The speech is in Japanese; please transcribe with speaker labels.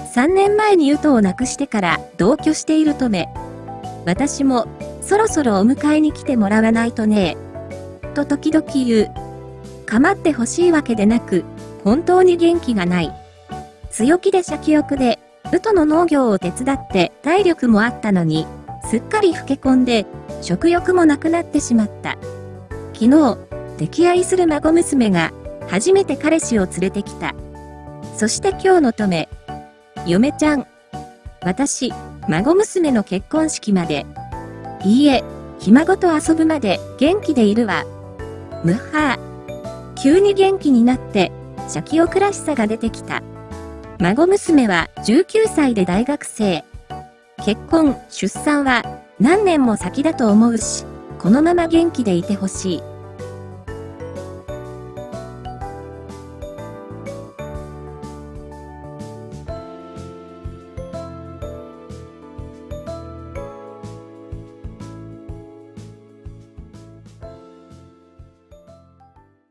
Speaker 1: 3年前にゆとを亡くしてから同居しているとめ。私も、そろそろお迎えに来てもらわないとねと時々言う。構ってほしいわけでなく、本当に元気がない。強気で先送で、ウトの農業を手伝って体力もあったのに、すっかり老け込んで、食欲もなくなってしまった。昨日、溺愛する孫娘が、初めて彼氏を連れてきた。そして今日のとめ。嫁ちゃん。私、孫娘の結婚式まで。いいえ、ひ孫と遊ぶまで元気でいるわ。むっはー。急に元気になって、先送らしさが出てきた。孫娘は19歳で大学生。結婚、出産は何年も先だと思うし、このまま元気でいてほしい。